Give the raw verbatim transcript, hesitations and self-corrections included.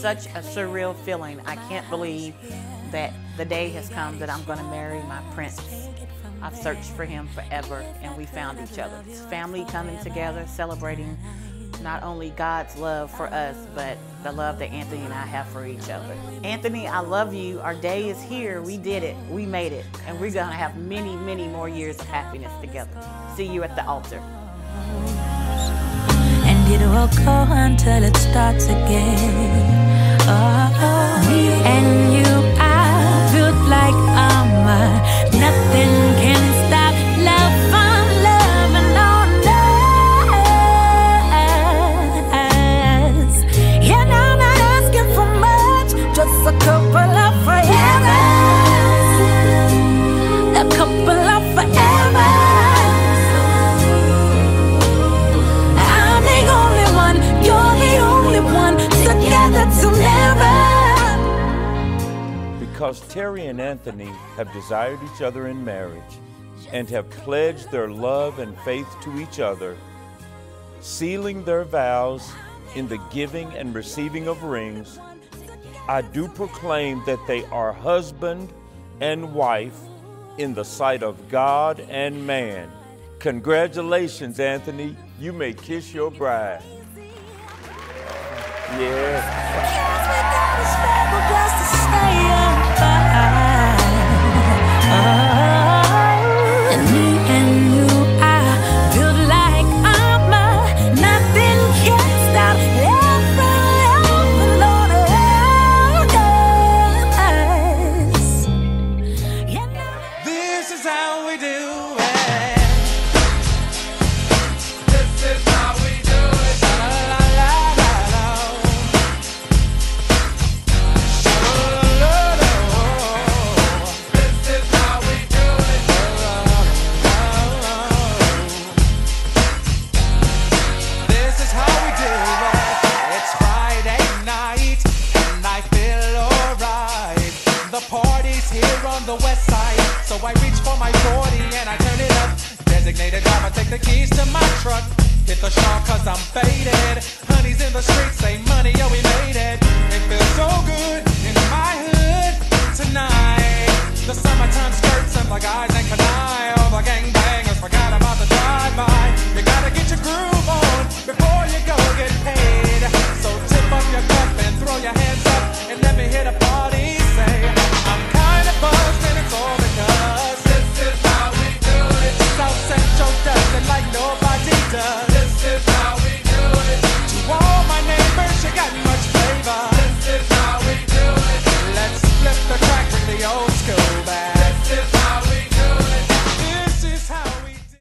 such a surreal feeling. I can't believe that the day has come that I'm going to marry my prince. I've searched for him forever, and we found each other. It's family coming together, celebrating not only God's love for us, but the love that Anthony and I have for each other. Anthony, I love you. Our day is here. We did it. We made it. And we're going to have many, many more years of happiness together. See you at the altar. And it will go until it starts again. Oh, and you, I feel like armor. Nothing can stop love from loving on us. And I'm not asking for much, just a couple of forevers. A couple of forevers. I'm the only one, you're the only one, together till never. Because Terri and Anthony have desired each other in marriage and have pledged their love and faith to each other, sealing their vows in the giving and receiving of rings, I do proclaim that they are husband and wife in the sight of God and man. Congratulations, Anthony. You may kiss your bride. Yeah. And me and you, I feel like armor. Nothing can stop love from loving on us. This is how we do it. This is how we do it. La la la la la. La la la la. This is how we do it. This is how we do it. It's Friday night and I feel alright. The party's here on the west side, so I reach for my forty and I turn it up. Designated driver, take the keys to my truck. Hit the shop cause I'm faded. Honey's in the streets, say money, yo, we made it. It feels so good in my hood tonight. The summertime skirts and the guys ain't canine. All the gangbangers forgot about the drive-by. You gotta get your groove on before you go get paid. So tip up your cup and throw your hands up and let me hit a party. Say, I'm kinda buzzed and it's all because this is how we do it. South Central does it like nobody does.